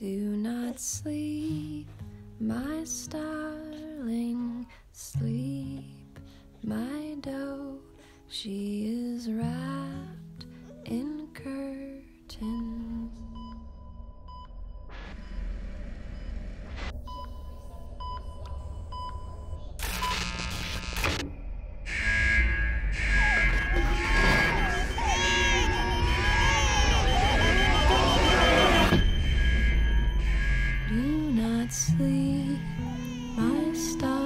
Do not sleep, my starling, sleep, my doe. She is wrapped in curtains. Do not sleep, my star.